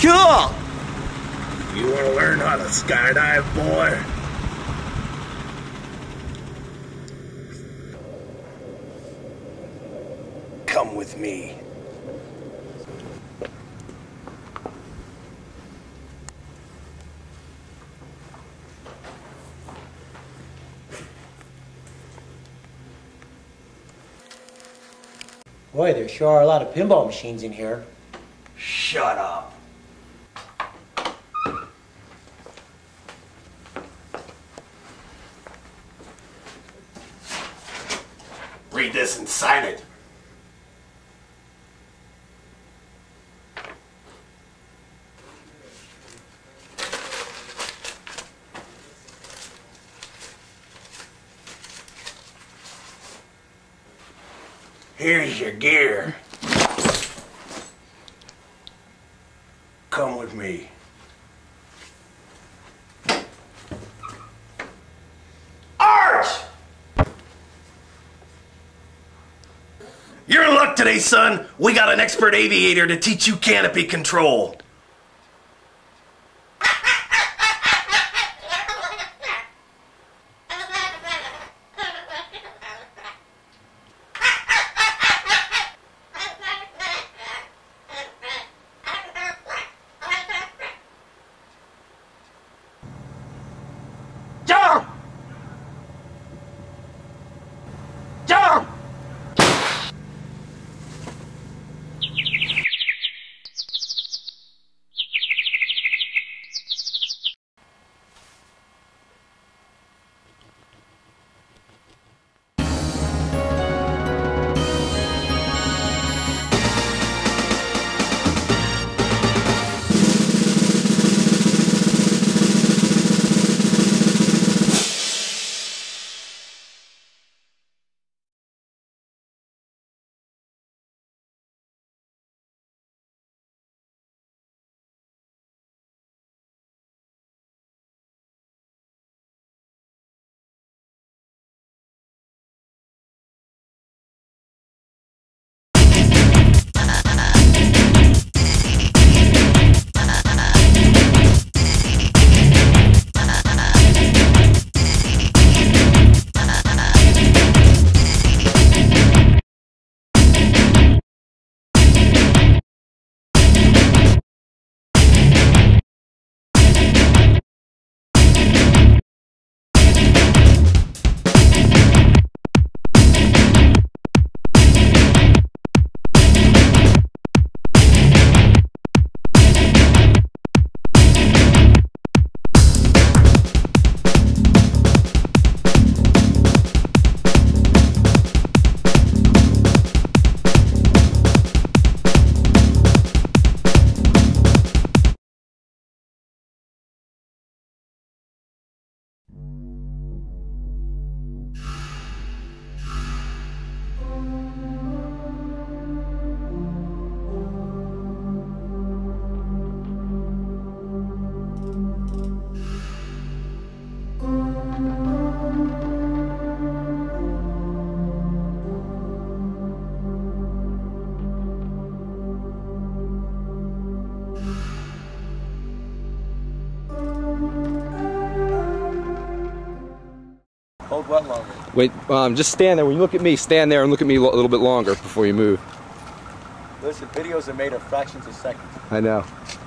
Cool! You want to learn how to skydive, boy? Come with me. Boy, there sure are a lot of pinball machines in here. Shut up. Read this and sign it. Here's your gear. Come with me. Arch! You're in luck today, son. We got an expert aviator to teach you canopy control. Jump! Jump! Hold what longer? Wait, just stand there. When you look at me, stand there and look at me a little bit longer before you move. Listen, videos are made of fractions of seconds. I know.